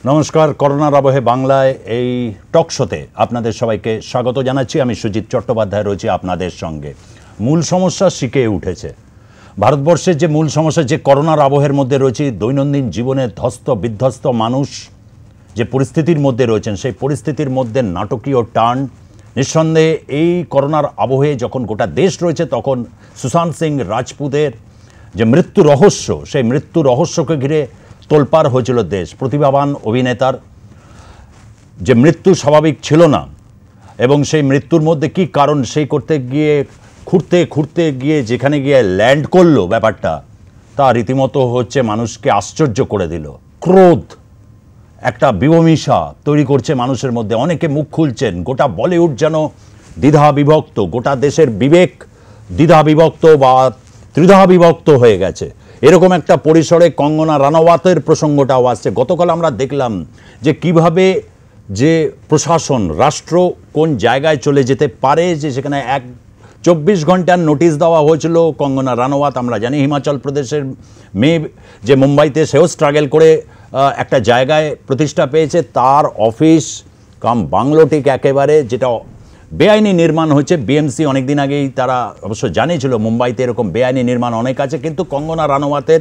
নমস্কার, করোনার আবহে বাংলায় এই টক শোতে আপনাদের সবাইকে স্বাগত জানাচ্ছি। আমি সুজিত চট্টোপাধ্যায় রয়েছি আপনাদের সঙ্গে। মূল সমস্যা শিখে উঠেছে ভারতবর্ষের, যে মূল সমস্যা যে করোনার আবহের মধ্যে রয়েছে, দৈনন্দিন জীবনে ধ্বস্ত বিধ্বস্ত মানুষ যে পরিস্থিতির মধ্যে রয়েছেন, সেই পরিস্থিতির মধ্যে নাটকীয় টার্ন। নিঃসন্দেহে এই করোনার আবহে যখন গোটা দেশ রয়েছে, তখন সুশান্ত সিং রাজপুতের যে মৃত্যু রহস্য, সেই মৃত্যু রহস্যকে ঘিরে তোলপাড় হয়েছিল দেশ। প্রতিভাবান অভিনেতার যে মৃত্যু স্বাভাবিক ছিল না, এবং সেই মৃত্যুর মধ্যে কি কারণ, সেই করতে গিয়ে খুঁড়তে গিয়ে যেখানে গিয়ে ল্যান্ড করলো ব্যাপারটা, তা রীতিমতো হচ্ছে মানুষকে আশ্চর্য করে দিল। ক্রোধ একটা বিভমিষা তৈরি করছে মানুষের মধ্যে। অনেকে মুখ খুলছেন, গোটা বলিউড যেন দ্বিধা বিভক্ত, গোটা দেশের বিবেক দ্বিধা বিভক্ত বা ত্রিধা বিভক্ত হয়ে গেছে। এরকম একটা পরিসরে কঙ্গনা রানাওয়াতের প্রসঙ্গটাও আসছে। গতকাল আমরা দেখলাম যে কিভাবে যে প্রশাসন, রাষ্ট্র কোন জায়গায় চলে যেতে পারে, যে সেখানে 24 ঘন্টার নোটিশ দেওয়া হয়েছিল কঙ্গনা রানাওয়াত। আমরা জানি হিমাচল প্রদেশের মেয়ে, যে মুম্বাইতে সেও স্ট্রাগল করে একটা জায়গায় প্রতিষ্ঠা পেয়েছে, তার অফিস কাম বাংলো ঠিক একেবারে যেটা বেআইনি নির্মাণ হয়েছে। বিএমসি অনেকদিন আগেই তারা অবশ্য জানিয়েছিল মুম্বাইতে এরকম বেআইনি নির্মাণ অনেক আছে, কিন্তু কঙ্গনা রানাওয়াতের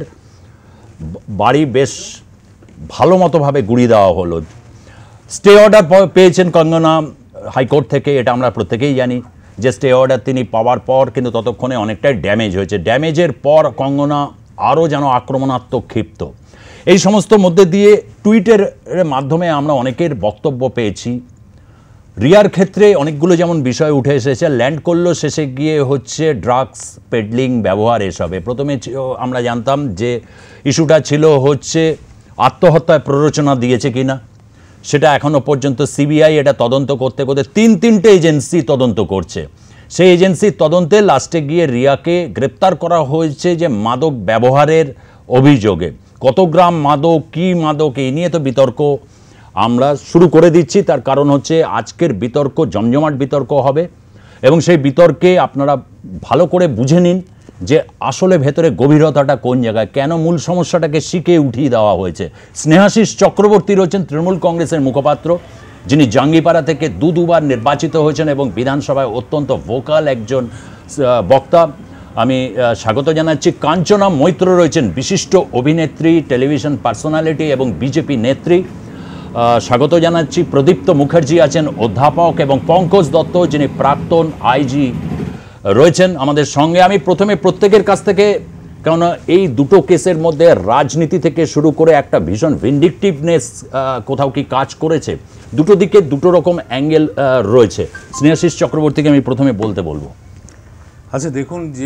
বাড়ি বেশ ভালো মতোভাবে গুড়িয়ে দেওয়া হলো। স্টে অর্ডার পেয়েছেন কঙ্গনা হাইকোর্ট থেকে, এটা আমরা প্রত্যেকেই জানি যে স্টে অর্ডার তিনি পাওয়ার পর কিন্তু ততক্ষণে অনেকটাই ড্যামেজ হয়েছে। ড্যামেজের পর কঙ্গনা আরও যেন আক্রমণাত্মক ক্ষিপ্ত। এই সমস্ত মধ্যে দিয়ে টুইটের মাধ্যমে আমরা অনেকের বক্তব্য পেয়েছি। রিয়ার ক্ষেত্রে অনেকগুলো যেমন বিষয় উঠে এসেছে, ল্যান্ড করলো শেষে গিয়ে হচ্ছে ড্রাগস পেডলিং ব্যবহার এসবে। প্রথমে আমরা জানতাম যে ইস্যুটা ছিল হচ্ছে আত্মহত্যায় প্ররোচনা দিয়েছে কিনা, সেটা এখনও পর্যন্ত সিবিআই এটা তদন্ত করতে করতে তিনটে এজেন্সি তদন্ত করছে। সেই এজেন্সির তদন্তে লাস্টে গিয়ে রিয়াকে গ্রেপ্তার করা হয়েছে যে মাদক ব্যবহারের অভিযোগে। কত গ্রাম মাদক, কী মাদক, এই নিয়ে তো বিতর্ক আমরা শুরু করে দিচ্ছি। তার কারণ হচ্ছে আজকের বিতর্ক জমজমাট বিতর্ক হবে, এবং সেই বিতর্কে আপনারা ভালো করে বুঝে নিন যে আসলে ভেতরে গভীরতাটা কোন জায়গায়, কেন মূল সমস্যাটাকে শিখে উঠিয়ে দেওয়া হয়েছে। স্নেহাশিস চক্রবর্তী রয়েছেন তৃণমূল কংগ্রেসের মুখপাত্র, যিনি জাঙ্গিপাড়া থেকে দুবার নির্বাচিত হয়েছেন এবং বিধানসভায় অত্যন্ত ভোকাল একজন বক্তা। আমি স্বাগত জানাচ্ছি। কাঞ্চনা মৈত্র রয়েছেন বিশিষ্ট অভিনেত্রী, টেলিভিশন পার্সোনালিটি এবং বিজেপি নেত্রী, স্বাগত জানাচ্ছি। প্রদীপ্ত মুখার্জি আছেন অধ্যাপক, এবং পঙ্কজ দত্ত যিনি প্রাক্তন আইজি রয়েছেন আমাদের সঙ্গে। আমি প্রথমে প্রত্যেকের কাছ থেকে, কেননা এই দুটো কেসের মধ্যে রাজনীতি থেকে শুরু করে একটা ভীষণ ভিন্ডিকটিভনেস কোথাও কি কাজ করেছে, দুটো দিকে দুটো রকম অ্যাঙ্গেল রয়েছে। স্নেহাশিস চক্রবর্তীকে আমি প্রথমে বলবো। আচ্ছা দেখুন, যে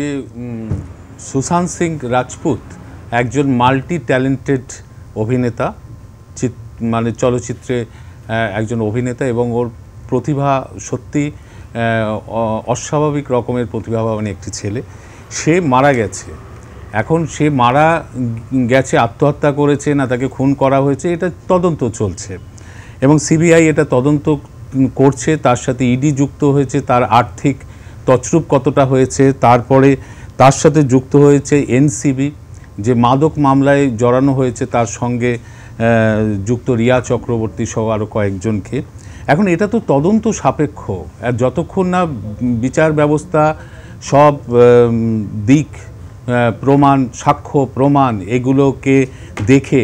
সুশান্ত সিং রাজপুত একজন মাল্টি ট্যালেন্টেড অভিনেতা, মানে চলচ্চিত্রে একজন অভিনেতা, এবং ওর প্রতিভা সত্যি অস্বাভাবিক রকমের প্রতিভাবান একটি ছেলে। সে মারা গেছে। এখন সে মারা গেছে, আত্মহত্যা করেছে না তাকে খুন করা হয়েছে, এটা তদন্ত চলছে এবং সিবিআই এটা তদন্ত করছে। তার সাথে ইডি যুক্ত হয়েছে, তার আর্থিক তছরূপ কতটা হয়েছে, তারপরে তার সাথে যুক্ত হয়েছে এনসিবি, যে মাদক মামলায় জড়ানো হয়েছে, তার সঙ্গে যুক্ত রিয়া চক্রবর্তী সহ আরও কয়েকজনকে। এখন এটা তো তদন্ত সাপেক্ষ, যতক্ষণ না বিচার ব্যবস্থা সব দিক প্রমাণ, সাক্ষ্য প্রমাণ এগুলোকে দেখে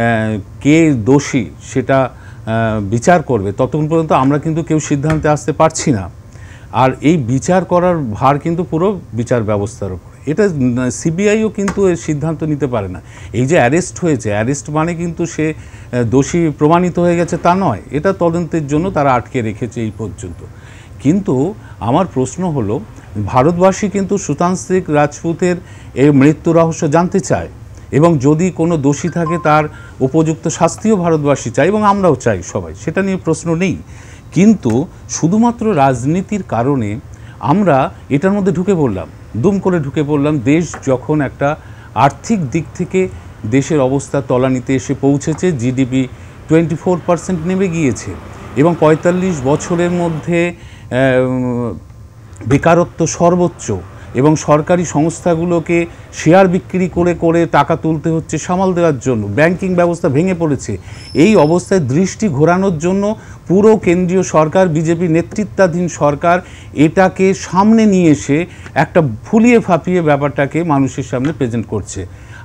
কে দোষী সেটা বিচার করবে, ততক্ষণ পর্যন্ত আমরা কিন্তু কেউ সিদ্ধান্তে আসতে পারছি না। আর এই বিচার করার ভার কিন্তু পুরো বিচার ব্যবস্থার উপর। এটা সিবিআইও কিন্তু এর সিদ্ধান্ত নিতে পারে না। এই যে অ্যারেস্ট হয়েছে, অ্যারেস্ট মানে কিন্তু সে দোষী প্রমাণিত হয়ে গেছে তা নয়, এটা তদন্তের জন্য তারা আটকে রেখেছে এই পর্যন্ত। কিন্তু আমার প্রশ্ন হলো, ভারতবাসী কিন্তু সুশান্ত সিং রাজপুতের এই মৃত্যু রহস্য জানতে চায়, এবং যদি কোনো দোষী থাকে তার উপযুক্ত শাস্তিও ভারতবাসী চায়, এবং আমরাও চাই সবাই, সেটা নিয়ে প্রশ্ন নেই। কিন্তু শুধুমাত্র রাজনীতির কারণে আমরা এটার মধ্যে ঢুকে পড়লাম, দুম করে ঢুকে পড়লাম। দেশ যখন একটা আর্থিক দিক থেকে দেশের অবস্থা তলানিতে এসে পৌঁছেছে, জিডিপি 24% নেমে গিয়েছে, এবং 45 বছরের মধ্যে বেকারত্ব সর্বোচ্চ, এবং সরকারি সংস্থাগুলোকে শেয়ার বিক্রি করে করে টাকা তুলতে হচ্ছে সামাল দেওয়ার জন্য, ব্যাংকিং ব্যবস্থা ভেঙে পড়েছে। এই অবস্থায় দৃষ্টি ঘোরানোর জন্য পুরো কেন্দ্রীয় সরকার, বিজেপি নেতৃত্বাধীন সরকার এটাকে সামনে নিয়ে এসে একটা ফুলিয়ে ফাঁপিয়ে ব্যাপারটাকে মানুষের সামনে প্রেজেন্ট করছে।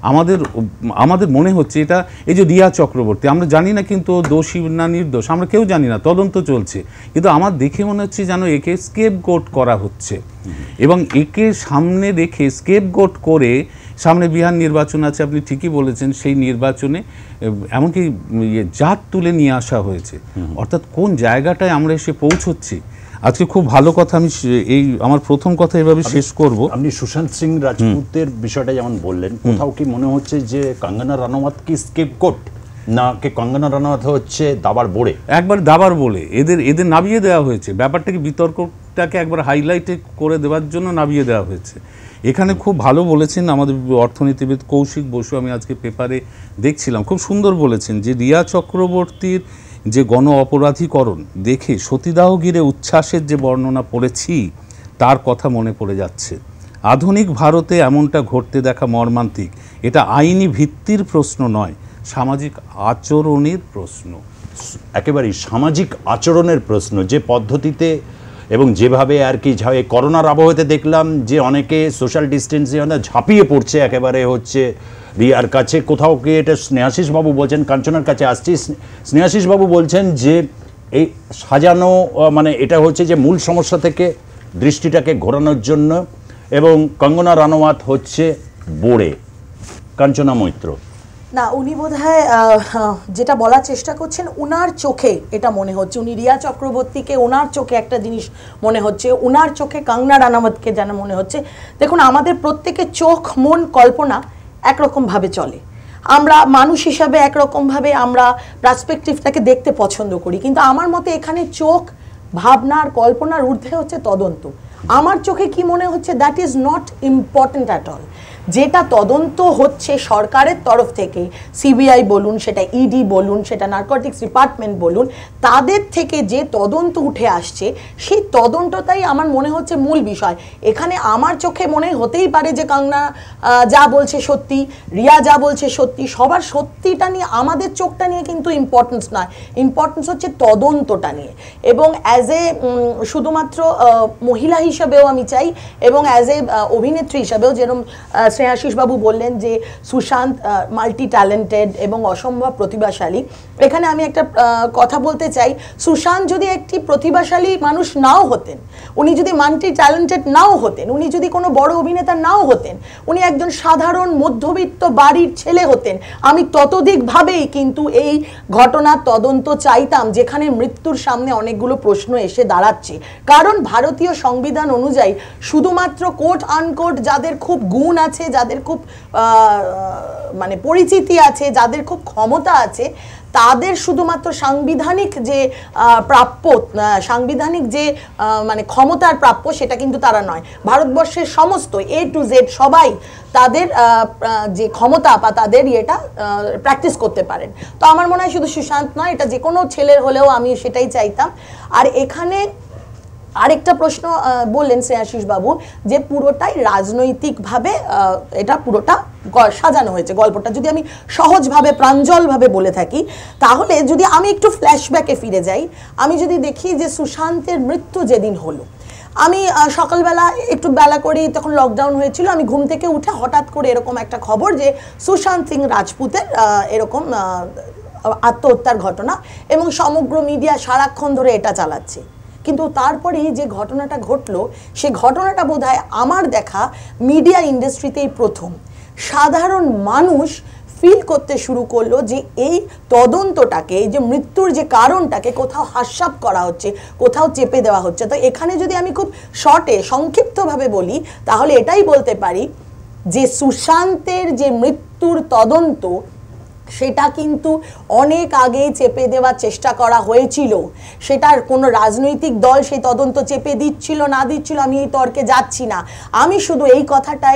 আমাদের মনে হচ্ছে এটা, এই যে রিয়া চক্রবর্তী, আমরা জানি না কিন্তু দোষী না নির্দোষ, আমরা কেউ জানি না, তদন্ত চলছে, কিন্তু আমার দেখে মনে হচ্ছে যেন একে স্কেপগোট করা হচ্ছে এবং একে সামনে রেখে স্কেপগোট করে, সামনে বিহার নির্বাচন আছে, আপনি ঠিকই বলেছেন, সেই নির্বাচনে এমনকি জাত তুলে নিয়ে আসা হয়েছে। অর্থাৎ কোন জায়গাটায় আমরা এসে পৌঁছচ্ছি। আজকে খুব ভালো কথা, আমি এই আমার প্রথম কথা এভাবে শেষ করব। আপনি সুশান্ত সিং রাজপুতের বিষয়টা যেমন বললেন, কোথাও কি মনে হচ্ছে যে কঙ্গনা রানাওয়াত কি স্কেপগোট, না কি কঙ্গনা রানাওয়াত হচ্ছে দাবার বোড়ে? একবার দাবার বলে এদের নামিয়ে দেওয়া হয়েছে, ব্যাপারটাকে বিতর্কটাকে একবার হাইলাইটে করে দেওয়ার জন্য নামিয়ে দেওয়া হয়েছে। এখানে খুব ভালো বলেছেন আমাদের অর্থনীতিবিদ কৌশিক বসু, আমি আজকে পেপারে দেখছিলাম, খুব সুন্দর বলেছেন যে রিয়া চক্রবর্তীর যে গণ অপরাধীকরণ দেখে সতীদাহ ঘিরে উচ্ছ্বাসের যে বর্ণনা পড়েছি তার কথা মনে পড়ে যাচ্ছে। আধুনিক ভারতে এমনটা ঘটতে দেখা মর্মান্তিক। এটা আইনি ভিত্তির প্রশ্ন নয়, সামাজিক আচরণের প্রশ্ন। একেবারেই সামাজিক আচরণের প্রশ্ন। যে পদ্ধতিতে এবং যেভাবে আর কি করোনার আবহাওয়াতে দেখলাম যে অনেকে সোশ্যাল ডিস্টেন্সিং ঝাঁপিয়ে পড়ছে একেবারে হচ্ছে রিয়ার কাছে। কোথাও কি এটা স্নেহাশিস বাবু বলছেন, কাঞ্চনার কাছে আসছি, স্নেহাশিস বাবু বলছেন যে এই সাজানো মানে এটা হচ্ছে যে মূল সমস্যা থেকে দৃষ্টিটাকে ঘোরানোর জন্য, এবং কঙ্গনা রানাওয়াত হচ্ছে বোড়ে। কাঞ্চনা মৈত্র, না, উনি বোধহয় যেটা বলার চেষ্টা করছেন, উনার চোখে এটা মনে হচ্ছে, উনি রিয়া চক্রবর্তীকে ওনার চোখে একটা জিনিস মনে হচ্ছে, ওনার চোখে কঙ্গনা রানাওয়াতকে যেন মনে হচ্ছে। দেখুন, আমাদের প্রত্যেকের চোখ, মন, কল্পনা একরকমভাবে চলে। আমরা মানুষ হিসাবে একরকমভাবে আমরা পার্সপেক্টিভটাকে দেখতে পছন্দ করি, কিন্তু আমার মতে এখানে চোখ, ভাবনার, কল্পনার ঊর্ধ্বে হচ্ছে তদন্ত। আমার চোখে কি মনে হচ্ছে, that is not important at all. যেটা তদন্ত হচ্ছে সরকারের তরফ থেকে, সিবিআই বলুন, সেটা ইডি বলুন, সেটা নার্কোটিক্স ডিপার্টমেন্ট বলুন, তাদের থেকে যে তদন্ত উঠে আসছে সেই তদন্তটাই আমার মনে হচ্ছে মূল বিষয়। এখানে আমার চোখে মনে হতেই পারে যে কঙ্গনা যা বলছে সত্যি, রিয়া যা বলছে সত্যি, সবার সত্যিটা নিয়ে আমাদের চোখটা নিয়ে কিন্তু ইম্পর্টেন্স নয়, ইম্পর্টেন্স হচ্ছে তদন্তটা নিয়ে। এবং অ্যাজ এ শুধুমাত্র মহিলা হিসাবেও আমি চাই, এবং অ্যাজ এ অভিনেত্রী হিসাবেও, যেরকম স্নেহাশিস বাবু বললেন যে সুশান্ত মাল্টি ট্যালেন্টেড এবং অসম্ভব প্রতিভাশালী, এখানে আমি একটা কথা বলতে চাই, সুশান্ত যদি একটি প্রতিভাশালী মানুষ নাও হতেন, উনি যদি মাল্টি ট্যালেন্টেড নাও হতেন, উনি যদি কোনো বড় অভিনেতা নাও হতেন, উনি একজন সাধারণ মধ্যবিত্ত বাড়ির ছেলে হতেন, আমি ততোধিকভাবেই কিন্তু এই ঘটনার তদন্ত চাইতাম, যেখানে মৃত্যুর সামনে অনেকগুলো প্রশ্ন এসে দাঁড়াচ্ছে। কারণ ভারতীয় সংবিধান অনুযায়ী শুধুমাত্র কোট আনকোট যাদের খুব গুণ আছে, যাদের খুব মানে পরিচিতি আছে, যাদের খুব ক্ষমতা আছে, তাদের শুধুমাত্র সাংবিধানিক যে প্রাপ্য, সাংবিধানিক যে মানে ক্ষমতার প্রাপ্য, সেটা কিন্তু তারা নয়। ভারতবর্ষের সমস্ত A to Z সবাই তাদের যে ক্ষমতা বা তাদের ইয়েটা প্র্যাকটিস করতে পারেন। তো আমার মনে হয় শুধু সুশান্ত নয়, এটা যে কোনো ছেলের হলেও আমি সেটাই চাইতাম। আর এখানে আরেকটা প্রশ্ন বললেন শ্রেয়াশিস বাবু, যে পুরোটাই রাজনৈতিকভাবে এটা পুরোটা সাজানো হয়েছে গল্পটা। যদি আমি সহজভাবে, প্রাঞ্জলভাবে বলে থাকি, তাহলে যদি আমি একটু ফ্ল্যাশব্যাকে ফিরে যাই, আমি যদি দেখি যে সুশান্তের মৃত্যু যেদিন হলো, আমি সকালবেলা একটু বেলা করেই, তখন লকডাউন হয়েছিল, আমি ঘুম থেকে উঠে হঠাৎ করে এরকম একটা খবর যে সুশান্ত সিং রাজপুতের এরকম আত্মহত্যার ঘটনা, এবং সমগ্র মিডিয়া সারাক্ষণ ধরে এটা চালাচ্ছে। কিন্তু তারপরেই যে ঘটনাটা ঘটলো, সে ঘটনাটা বোধহয় আমার দেখা মিডিয়া ইন্ডাস্ট্রিতেই প্রথম। সাধারণ মানুষ ফিল করতে শুরু করলো যে এই তদন্তটাকে, এই যে মৃত্যুর যে কারণটাকে কোথাও হাস্যাপ করা হচ্ছে, কোথাও চেপে দেওয়া হচ্ছে। তো এখানে যদি আমি খুব শর্টে, সংক্ষিপ্তভাবে বলি, তাহলে এটাই বলতে পারি যে সুশান্তের যে মৃত্যুর তদন্ত, সেটা কিন্তু অনেক আগেই চেপে দেওয়ার চেষ্টা করা হয়েছিল। সেটার কোনো রাজনৈতিক দল সেই তদন্ত চেপে দিচ্ছিল না দিচ্ছিল, আমি এই তর্কে যাচ্ছি না। আমি শুধু এই কথাটাই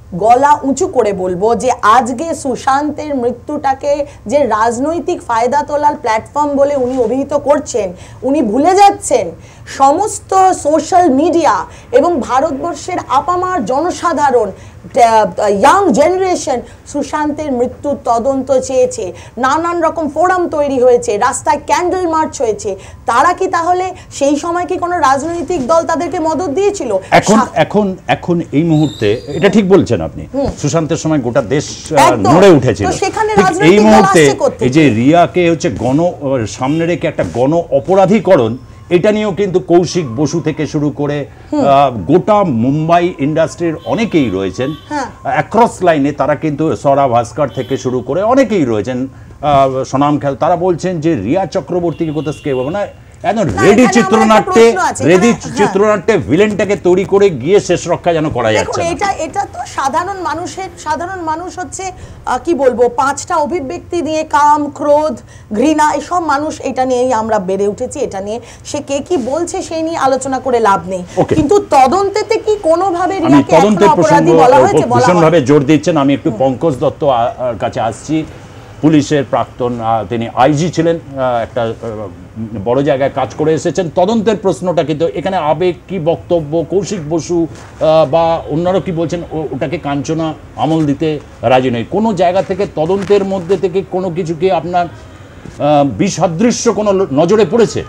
গলা উঁচু করে বলবো যে আজকে সুশান্তের মৃত্যুটাকে যে রাজনৈতিক ফায়দা তোলার প্ল্যাটফর্ম বলে উনি অভিহিত করছেন, উনি ভুলে যাচ্ছেন সমস্ত সোশ্যাল মিডিয়া এবং ভারতবর্ষের আপামার জনসাধারণ, ইয়াং জেনারেশন সুশান্তের মৃত্যুর তদন্ত চেয়েছে, নানান রকম ফোরাম তৈরি হয়েছে, রাস্তায় ক্যান্ডেল মার্চ হয়েছে। তারা কি তাহলে সেই সময় কি কোনো রাজনৈতিক দল তাদেরকে মদত দিয়েছিল? এখন এই মুহূর্তে এটা ঠিক বলছেন আপনি, সুশান্তের সময় গোটা দেশ নড়ে উঠেছিল। এই মুহূর্তে এই যে রিয়াকে হচ্ছে সামনে রেখে একটা গণ অপরাধীকরণ, এটা নিয়েও কিন্তু কৌশিক বসু থেকে শুরু করে গোটা মুম্বাই ইন্ডাস্ট্রির অনেকেই রয়েছেন অ্যাক্রস লাইনে, তারা কিন্তু সরা ভাস্কর থেকে শুরু করে অনেকেই রয়েছেন সনাম খেল, তারা বলছেন যে রিয়া চক্রবর্তীকে কোথাও স্কেপ হবে না, একদম রেডি চিত্রনাট্যে ভিলেনটাকে তৈরি করে গিয়ে শেষ রক্ষা যেন করা যাচ্ছে। এটা তো সাধারণ মানুষ হচ্ছে কি বলবো, 5টা অভিব্যক্তি নিয়ে, কাম, ক্রোধ, ঘৃণা, এসব মানুষ এটা নিয়েই আমরা বেড়ে উঠেছি। এটা নিয়ে সে কে কি বলছে সেই নিয়ে আলোচনা করে লাভ নেই, কিন্তু তদন্তেতে কি কোনোভাবে রিয়াকে অপরাধী বলা হয়েছে? ভীষণভাবে জোর দিচ্ছেন। আমি একটু পঙ্কজ দত্ত কাছে আসছি, পুলিশের প্রাক্তন, তিনি আইজি ছিলেন, একটা বড় জায়গায় কাজ করে এসেছেন। তদন্তের প্রশ্নটা কিন্তু এখানে আবেগ কি বক্তব্য, কৌশিক বসু বা অন্যরা কি বলছেন, ওটাকে কাঞ্চনা আমল দিতে রাজি নয়। কোনো জায়গা থেকে তদন্তের মধ্যে থেকে কোনো কিছু কি আপনার বিসাদৃশ্য কোনো নজরে পড়েছে?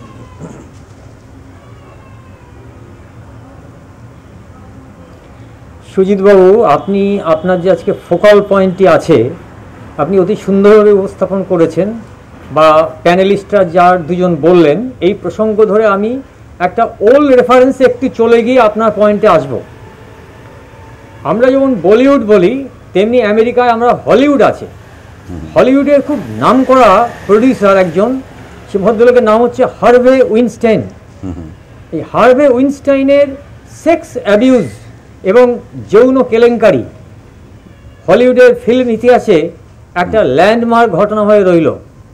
সুজিতবাবু, আপনি আপনার যে আজকে ফোকাল পয়েন্টটি আছে আপনি অতি সুন্দরভাবে উপস্থাপন করেছেন, বা প্যানেলিস্টরা যার দুজন বললেন এই প্রসঙ্গ ধরে আমি একটা ওল্ড রেফারেন্সে একটু চলে গিয়ে আপনার পয়েন্টে আসব। আমরা যেমন বলিউড বলি তেমনি আমেরিকায় আমরা হলিউড আছে। হলিউডের খুব নামকরা প্রডিউসার একজন, সে ভদ্রলোকের নাম হচ্ছে হার্ভে উইনস্টাইন। এই হার্ভে উইনস্টাইনের সেক্স অ্যাবিউজ এবং যৌন কেলেঙ্কারি হলিউডের ফিল্ম ইতিহাসে একটা ল্যান্ডমার্ক ঘটনা হয়ে রইল।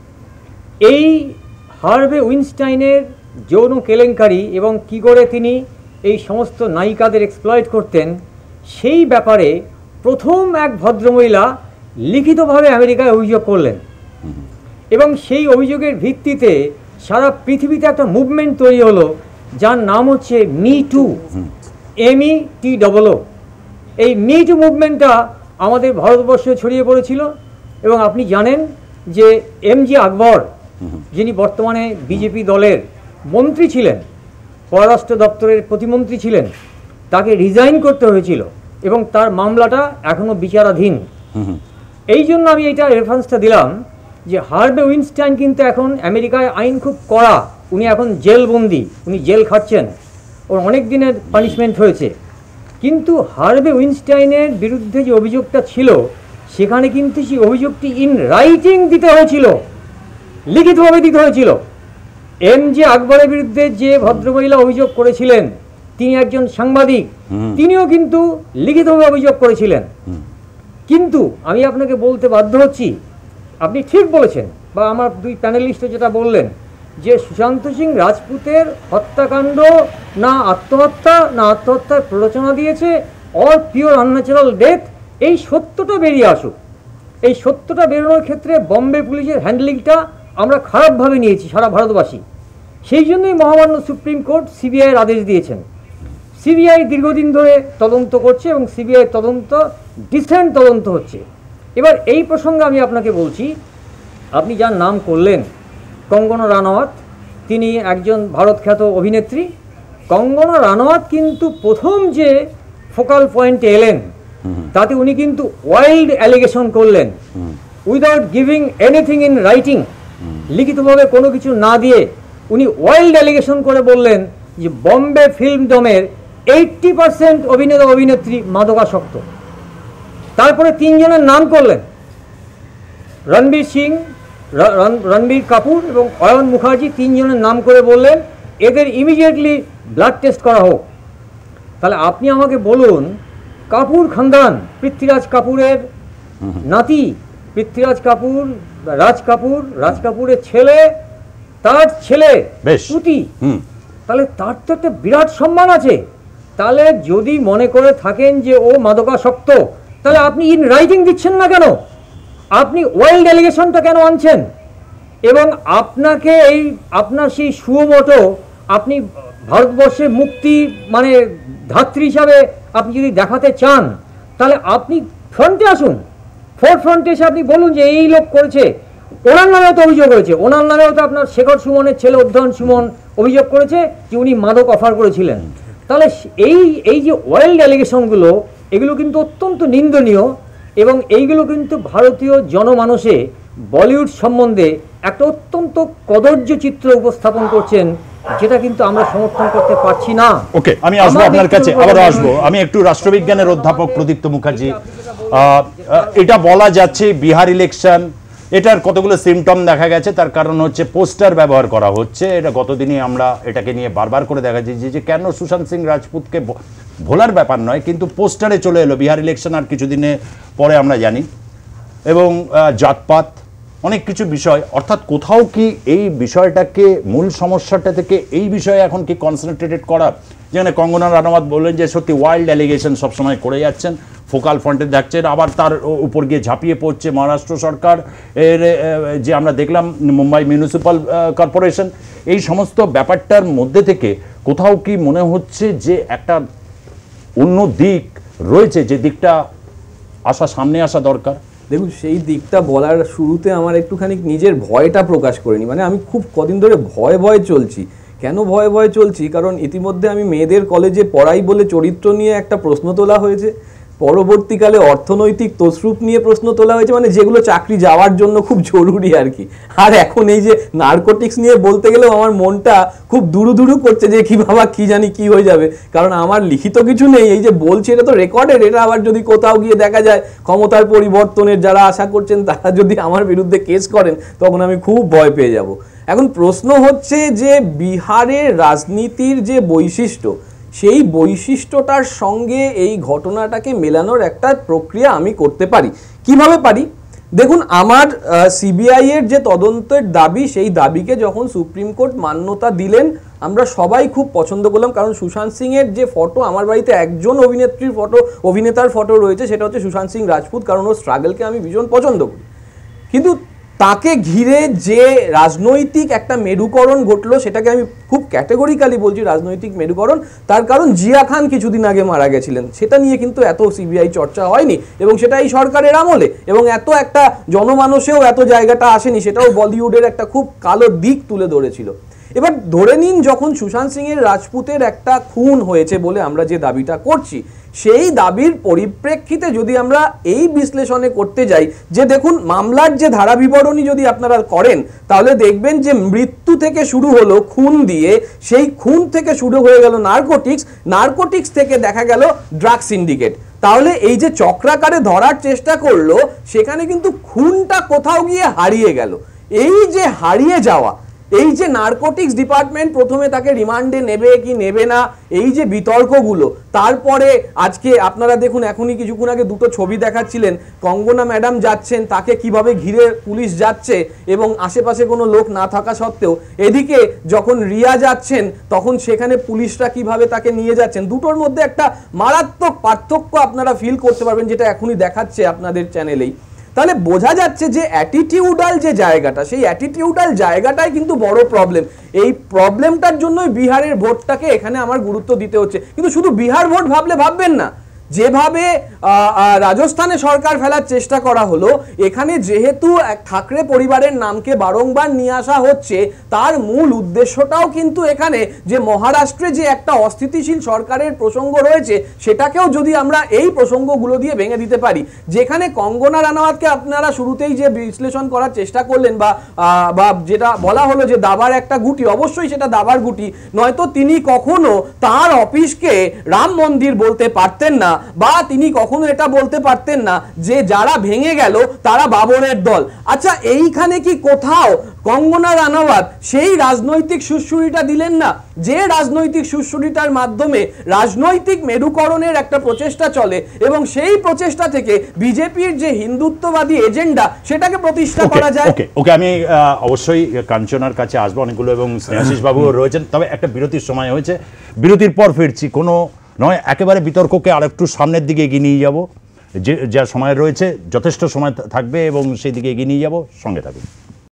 এই হার্ভে উইনস্টাইনের যৌন কেলেঙ্কারি এবং কি করে তিনি এই সমস্ত নায়িকাদের এক্সপ্লয়েট করতেন সেই ব্যাপারে প্রথম এক ভদ্রমহিলা লিখিতভাবে আমেরিকায় অভিযোগ করলেন, এবং সেই অভিযোগের ভিত্তিতে সারা পৃথিবীতে একটা মুভমেন্ট তৈরি হলো যার নাম হচ্ছে মি টু, METOO। এই মি টু মুভমেন্টটা আমাদের ভারতবর্ষে ছড়িয়ে পড়েছিল, এবং আপনি জানেন যে MG আকবর, যিনি বর্তমানে বিজেপি দলের মন্ত্রী ছিলেন, পররাষ্ট্র দপ্তরের প্রতিমন্ত্রী ছিলেন, তাকে রিজাইন করতে হয়েছিল এবং তার মামলাটা এখনও বিচারাধীন। এই জন্য আমি এইটা রেফারেন্সটা দিলাম যে হার্ভে উইনস্টাইন কিন্তু এখন আমেরিকায় আইন খুব কড়া, উনি এখন জেলবন্দি, উনি জেল খাচ্ছেন, ওর অনেক দিনের পানিশমেন্ট হয়েছে। কিন্তু হার্ভে উইনস্টাইনের বিরুদ্ধে যে অভিযোগটা ছিল সেখানে কিন্তু সেই অভিযোগটি ইন রাইটিং দিতে হয়েছিল, লিখিতভাবে দিতে হয়েছিল। MG আকবরের বিরুদ্ধে যে ভদ্রমহিলা অভিযোগ করেছিলেন তিনি একজন সাংবাদিক, তিনিও কিন্তু লিখিতভাবে অভিযোগ করেছিলেন। কিন্তু আমি আপনাকে বলতে বাধ্য হচ্ছি, আপনি ঠিক বলেছেন, বা আমার দুই প্যানেলিস্ট যেটা বললেন যে সুশান্ত সিং রাজপুতের হত্যাকাণ্ড না আত্মহত্যা, না আত্মহত্যার প্ররোচনা দিয়েছে, অর পিওর আনন্যাচারাল ডেথ, এই সত্যটা বেরিয়ে আসুক। এই সত্যটা বেরোনোর ক্ষেত্রে বম্বে পুলিশের হ্যান্ডলিংটা আমরা খারাপভাবে নিয়েছি সারা ভারতবাসী। সেই জন্যই মহামান্য সুপ্রিম কোর্ট CBIয়ের আদেশ দিয়েছেন। CBI দীর্ঘদিন ধরে তদন্ত করছে এবং CBI তদন্ত ডিসেন্ট তদন্ত হচ্ছে। এবার এই প্রসঙ্গে আমি আপনাকে বলছি, আপনি যার নাম করলেন কঙ্গনা রানাওয়াত, তিনি একজন ভারতখ্যাত অভিনেত্রী। কঙ্গনা রানাওয়াত কিন্তু প্রথম যে ফোকাল পয়েন্টে এলেন তাতে উনি কিন্তু ওয়াইল্ড অ্যালিগেশন করলেন, without giving anything in writing, লিখিতভাবে কোনো কিছু না দিয়ে উনি ওয়াইল্ড অ্যালিগেশন করে বললেন যে বম্বে ফিল্ম ডোমের 80% অভিনেতা অভিনেত্রী মাদকাসক্ত। তারপরে তিনজনের নাম করলেন, রণবীর সিং, রণবীর কাপুর এবং অয়ন মুখার্জি, তিনজনের নাম করে বললেন এদের ইমিডিয়েটলি ব্লাড টেস্ট করা হোক। তাহলে আপনি আমাকে বলুন, কাপুর খানদান, পৃথ্বীরাজ কাপুরের নাতি, পৃথ্বীরাজ কাপুর, রাজ কাপুরের ছেলে, তার ছেলে পুতি, তাহলে তার তো একটা বিরাট সম্মান আছে। তাহলে যদি মনে করে থাকেন যে ও মাদকাসক্ত, তাহলে আপনি ইন রাইটিং দিচ্ছেন না কেন? আপনি ওয়াইল্ড অ্যালিগেশনটা কেন আনছেন? এবং আপনাকে এই আপনার সেই সুমোটো আপনি ভারতবর্ষের মুক্তি মানে ধাত্রী হিসাবে আপনি যদি দেখাতে চান, তাহলে আপনি ফ্রন্টে আসুন, ফ্রন্টে এসে আপনি বলুন যে এই লোক করেছে। ওনার নামেও তো অভিযোগ হয়েছে, ওনার নামেও তো আপনার শেখর সুমনের ছেলে অধ্যয়ন সুমন অভিযোগ করেছে যে উনি মাদক অফার করেছিলেন। তাহলে এই যে ওয়াইল্ড অ্যালিগেশনগুলো, এগুলো কিন্তু অত্যন্ত নিন্দনীয়, এবং এইগুলো কিন্তু ভারতীয় জনমানসে বলিউড সম্বন্ধে একটা অত্যন্ত কদর্য চিত্র উপস্থাপন করছেন, যেটা কিন্তু আমরা সমর্থন করতে পারছি না। ওকে, আমি আসবো আপনার কাছে, আবারও আসবো। আমি একটু রাষ্ট্রবিজ্ঞানের অধ্যাপক প্রদীপ্ত মুখার্জি, এটা বলা যাচ্ছে বিহার ইলেকশন, এটার কতগুলো সিমটম দেখা গেছে। তার কারণ হচ্ছে পোস্টার ব্যবহার করা হচ্ছে। এটা গতদিনই আমরা এটাকে নিয়ে বারবার করে দেখা যাচ্ছে যে কেন সুশান্ত সিং রাজপুতকে ভোলার ব্যাপার নয়, কিন্তু পোস্টারে চলে এলো বিহার ইলেকশন আর কিছুদিনে পরে আমরা জানি, এবং জাতপাত অনেক কিছু বিষয়। অর্থাৎ কোথাও কি এই বিষয়টাকে মূল সমস্যাটা থেকে এই বিষয়ে এখন কি কনসেন্ট্রেটেড করা, যেখানে কঙ্গনা রানাওয়াত বললেন যে সত্যি ওয়াইল্ড অ্যালিগেশন সবসময় করে যাচ্ছেন, ফোকাল ফ্রন্টে দেখছেন, আবার তার উপর গিয়ে ঝাঁপিয়ে পড়ছে মহারাষ্ট্র সরকার এর যে আমরা দেখলাম মুম্বাই মিউনিসিপ্যাল কর্পোরেশন। এই সমস্ত ব্যাপারটার মধ্যে থেকে কোথাও কি মনে হচ্ছে যে একটা অন্য দিক রয়েছে, যে দিকটা সামনে আসা দরকার? দেখুন, সেই দিকটা বলার শুরুতে আমার একটুখানি নিজের ভয়টা প্রকাশ করিনি। মানে আমি খুব কদিন ধরে ভয়ে চলছি। কেন ভয়ে চলছি? কারণ ইতিমধ্যে আমি মেয়েদের কলেজে পড়াই বলে চরিত্র নিয়ে একটা প্রশ্ন তোলা হয়েছে, পরবর্তীকালে অর্থনৈতিক তসরুপ নিয়ে প্রশ্ন তোলা হয়েছে, মানে যেগুলো চাকরি যাওয়ার জন্য খুব জরুরি আর কি। আর এখন এই যে নার্কোটিক্স নিয়ে বলতে গেলেও আমার মনটা খুব দুরু করছে যে কি বাবা কি জানি কি হয়ে যাবে, কারণ আমার লিখিত কিছু নেই। এই যে বলছি এটা তো রেকর্ডেড, এটা আবার যদি কোথাও গিয়ে দেখা যায় ক্ষমতার পরিবর্তনের যারা আশা করছেন তারা যদি আমার বিরুদ্ধে কেস করেন, তখন আমি খুব ভয় পেয়ে যাব। এখন প্রশ্ন হচ্ছে যে বিহারের রাজনীতির যে বৈশিষ্ট্য, সেই বৈশিষ্ট্যটার সঙ্গে এই ঘটনাটাকে মেলানোর একটা প্রক্রিয়া আমি করতে পারি। কিভাবে পারি? দেখুন, আমার সিবিআই এর যে তদন্তের দাবি, সেই দাবিকে যখন সুপ্রিম কোর্ট মান্যতা দিলেন, আমরা সবাই খুব পছন্দ করলাম। কারণ সুশান্ত সিং এর যে ফটো, আমার বাড়িতে একজন অভিনেতার ফটো রয়েছে, সেটা হচ্ছে সুশান্ত সিং রাজপুত, কারণ ওর স্ট্রাগলকে আমি ভীষণ পছন্দ করি। কিন্তু তাকে ঘিরে যে রাজনৈতিক একটা মেরুকরণ ঘটলো, সেটাকে আমি খুব ক্যাটেগরিক্যালি বলছি রাজনৈতিক মেরুকরণ। তার কারণ জিয়া খান কিছুদিন আগে মারা গেছিলেন, সেটা নিয়ে কিন্তু এত সিবিআই চর্চা হয়নি, এবং সেটা এই সরকারের আমলে, এবং এত একটা জনমানসেও এত জায়গাটা আসেনি, সেটাও বলিউডের একটা খুব কালো দিক তুলে ধরেছিল। এবার ধরে নিন, যখন সুশান্ত সিং এর রাজপুতের একটা খুন হয়েছে বলে আমরা যে দাবিটা করছি, সেই দাবির পরিপ্রেক্ষিতে যদি আমরা এই বিশ্লেষণে করতে যাই যে দেখুন, মামলার যে ধারা বিবরণী যদি আপনারা করেন, তাহলে দেখবেন যে মৃত্যু থেকে শুরু হলো খুন দিয়ে, সেই খুন থেকে শুরু হয়ে গেল নার্কোটিক্স থেকে দেখা গেল ড্রাগ সিন্ডিকেট। তাহলে এই যে চক্রাকারে ধরার চেষ্টা করলো, সেখানে কিন্তু খুনটা কোথাও গিয়ে হারিয়ে গেল। এই যে হারিয়ে যাওয়া, এই যে নার্কোটিক্স ডিপার্টমেন্ট প্রথমে তাকে রিমান্ডে নেবে কি নেবে না, এই যে বিতর্কগুলো, তারপরে আজকে আপনারা দেখুন, এখনই কিছুক্ষণ আগে দুটো ছবি দেখাচ্ছিলেন, কঙ্গনা ম্যাডাম যাচ্ছেন, তাকে কিভাবে ঘিরে পুলিশ যাচ্ছে এবং আশেপাশে কোনো লোক না থাকা সত্ত্বেও, এদিকে যখন রিয়া যাচ্ছেন তখন সেখানে পুলিশরা কিভাবে তাকে নিয়ে যাচ্ছেন। দুটোর মধ্যে একটা মারাত্মক পার্থক্য আপনারা ফিল করতে পারবেন, যেটা এখনই দেখাচ্ছে আপনাদের চ্যানেলেই। তাহলে বোঝা যাচ্ছে যে অ্যাটিটিউডাল যে জায়গাটা, সেই অ্যাটিটিউডাল জায়গাটাই কিন্তু বড় প্রবলেম। এই প্রবলেমটার জন্যই বিহারের ভোটটাকে এখানে আমার গুরুত্ব দিতে হচ্ছে। কিন্তু শুধু বিহার ভোট ভাববেন না, যেভাবে রাজস্থানে সরকার ফেলার চেষ্টা করা হলো, এখানে যেহেতু ঠাকরে পরিবারের নামকে বারংবার নিয়ে আসা হচ্ছে, তার মূল উদ্দেশ্যটাও কিন্তু এখানে যে মহারাষ্ট্রে যে একটা অস্থিতিশীল সরকারের প্রসঙ্গ রয়েছে, সেটাকেও যদি আমরা এই প্রসঙ্গগুলো দিয়ে ভেঙে দিতে পারি। যেখানে কঙ্গনা রানাওয়াতকে আপনারা শুরুতেই যে বিশ্লেষণ করার চেষ্টা করলেন, বা যেটা বলা হলো যে দাবার একটা গুটি, অবশ্যই সেটা দাবার গুটি, নয়তো তিনি কখনো তার অফিসকে রাম মন্দির বলতে পারতেন না, বা তিনি কখনো এটা বলতে পারতেন না যে যারা ভেঙে গেল তারা বাবরের দল। আচ্ছা, এইখানে কি কোথাও কঙ্গনা রানাওয়াত সেই রাজনৈতিক সুশ্রুতিটা দিলেন না, যে রাজনৈতিক সুশ্রুতিটার মাধ্যমে রাজনৈতিক মেরুকরণের একটা প্রচেষ্টা চলে, এবং সেই প্রচেষ্টা থেকে বিজেপির যে হিন্দুত্ববাদী এজেন্ডা, সেটাকে প্রতিষ্ঠা করা যায়। ওকে, আমি অবশ্যই কাঞ্চনার কাছে আসবো অনেকগুলো, এবং স্নেহাশিস বাবুও রয়েছেন। তবে একটা বিরতির সময় হয়েছে, বিরতির পর ফিরছি। কোনো নয় একেবারে বিতর্ককে আরেকটু সামনের দিকে এগিয়ে নিয়ে যাব, যে যা সময় রয়েছে যথেষ্ট সময় থাকবে এবং সেই দিকে এগিয়ে নিয়ে যাব, সঙ্গে থাকুন।